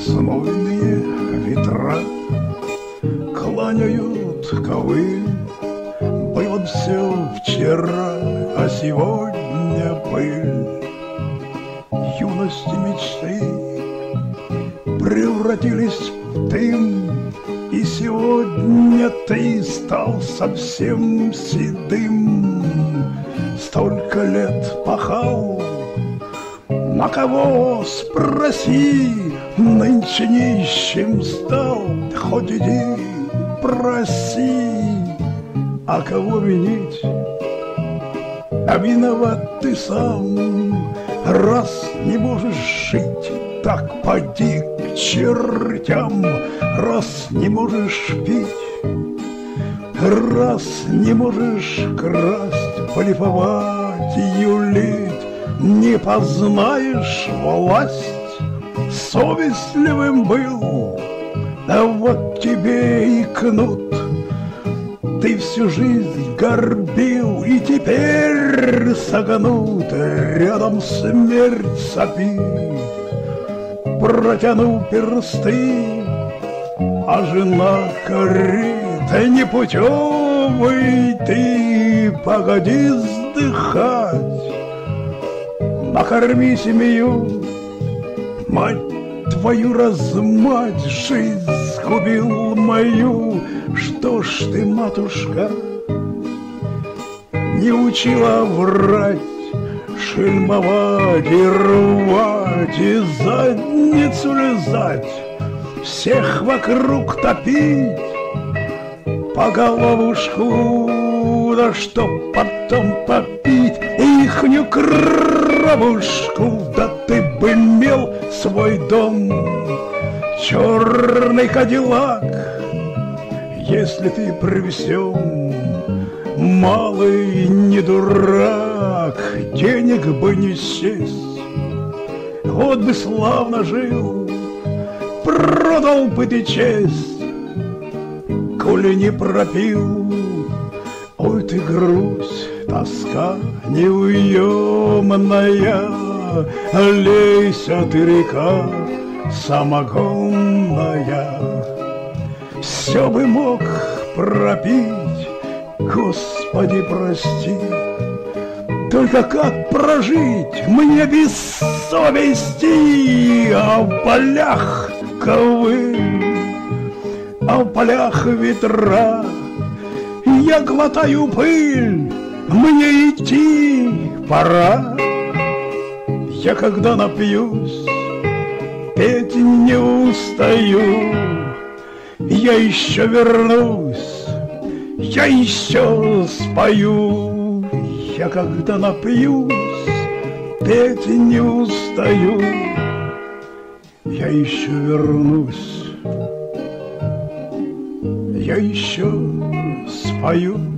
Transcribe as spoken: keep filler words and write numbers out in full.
Знойные ветра кланяют ковыль. Было все вчера, а сегодня пыль. Юность и мечты превратились в дым, и сегодня ты стал совсем седым. Столько лет пахал, на кого спроси, нынче нищим стал, хоть иди проси. А кого винить? А виноват ты сам. Раз не можешь жить, так поди к чертям. Раз не можешь пить, раз не можешь красть, блефовать, юлить, не познаешь власть. Совестливым был, а вот тебе и кнут. Ты всю жизнь горбил, и теперь согнут, рядом смерть сопит. Протянул персты, а жена корит: непутевый ты, погоди вздыхать. Накорми семью, мать твою размать, жизнь сгубил мою. Что ж ты, матушка, не учила врать, шельмовать и рвать, и задницу лизать, всех вокруг топить, по головушку, да чтоб потом попить ихнюю кровушку. Да ты бы имел свой дом, черный кадиллак, если ты при всем малый не дурак. Денег бы не сесть, вот бы славно жил, продал бы ты честь, коли не пропил. Ой, ты грусть, тоска неуемная, лейся ты, река самогонная. Все бы мог пропить, Господи, прости, только как прожить мне без совести? А в полях ковыль, а в полях ветра, я глотаю пыль, мне идти пора. Я когда напьюсь, петь не устаю, я еще вернусь, я еще спою. Я когда напьюсь, петь не устаю, я еще вернусь, я еще спою.